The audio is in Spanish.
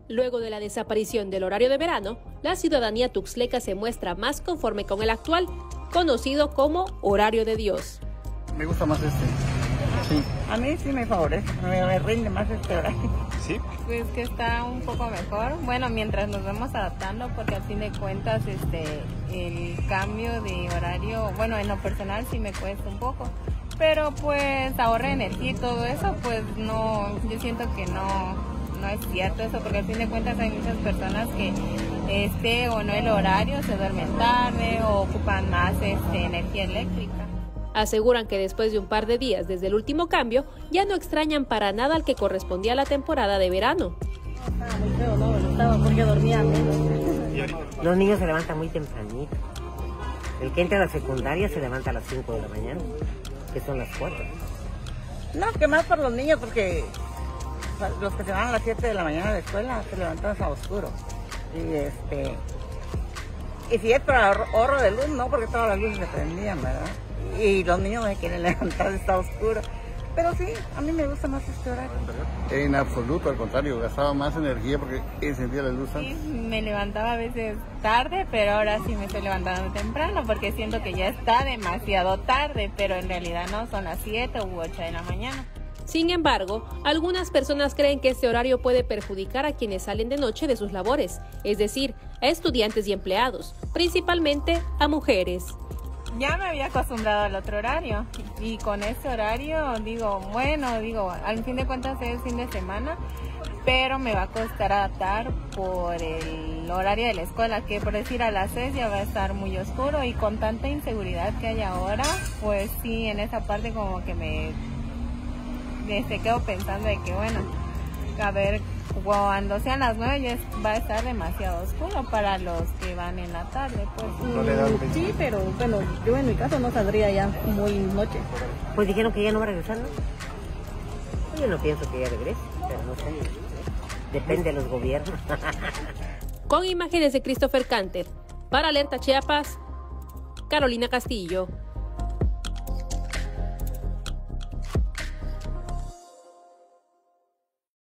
Luego de la desaparición del horario de verano, la ciudadanía tuxtleca se muestra más conforme con el actual, conocido como horario de Dios. Me gusta más este. Sí. A mí sí me favorece, me rinde más este horario. ¿Sí? Pues que está un poco mejor, bueno, mientras nos vamos adaptando, porque al fin de cuentas el cambio de horario, bueno, en lo personal sí me cuesta un poco, pero pues ahorra energía y todo eso, pues no, yo siento que no es cierto eso, porque al fin de cuentas hay muchas personas que o no el horario, se duermen tarde o ocupan más energía eléctrica. Aseguran que después de un par de días desde el último cambio, ya no extrañan para nada al que correspondía a la temporada de verano. Estaba muy feo, no me gustaba porque dormía menos. Los niños se levantan muy tempranito. El que entra a la secundaria se levanta a las 5 de la mañana, que son las 4. No, que más por los niños, porque los que se van a las 7 de la mañana a la escuela se levantan a oscuro. Y si es para ahorro de luz, no, porque todas las luces se prendían, ¿verdad? Y los niños me quieren levantar, está oscuro. Pero sí, a mí me gusta más este horario. En absoluto, al contrario, gastaba más energía porque encendía la luz antes. Sí, me levantaba a veces tarde, pero ahora sí me estoy levantando temprano porque siento que ya está demasiado tarde, pero en realidad no, son las 7 u 8 de la mañana. Sin embargo, algunas personas creen que este horario puede perjudicar a quienes salen de noche de sus labores, es decir, a estudiantes y empleados, principalmente a mujeres. Ya me había acostumbrado al otro horario y con este horario digo, al fin de cuentas es fin de semana, pero me va a costar adaptar por el horario de la escuela, que por decir a las 6 ya va a estar muy oscuro y con tanta inseguridad que hay ahora, pues sí, en esa parte como que me quedo pensando de que bueno, a ver, cuando sean las 9 ya va a estar demasiado oscuro para los que van en la tarde, pues. Sí, pero bueno, yo en mi caso no saldría ya muy noche. Pues dijeron que ya no va a regresar, ¿no? Yo no pienso que ya regrese, pero no sé. Depende de los gobiernos. Con imágenes de Christopher Canter, para Alerta Chiapas, Carolina Castillo.